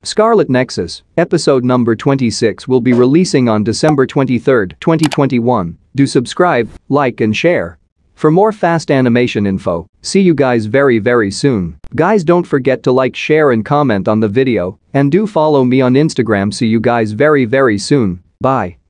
Scarlet Nexus, episode number 26 will be releasing on December 23, 2021. Do subscribe, like and share. For more fast animation info, see you guys very soon. Guys, don't forget to like, share and comment on the video, and do follow me on Instagram. See you guys very soon. Bye.